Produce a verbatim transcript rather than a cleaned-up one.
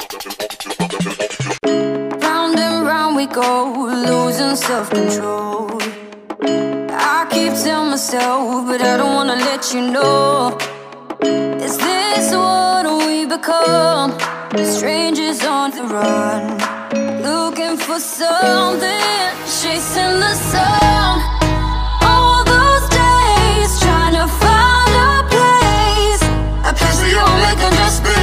Round and round we go, losing self-control. I keep telling myself, but I don't wanna let you know. Is this what we become? Strangers on the run, looking for something, chasing the sun. All those days, trying to find a place, a place where you'll make them just be.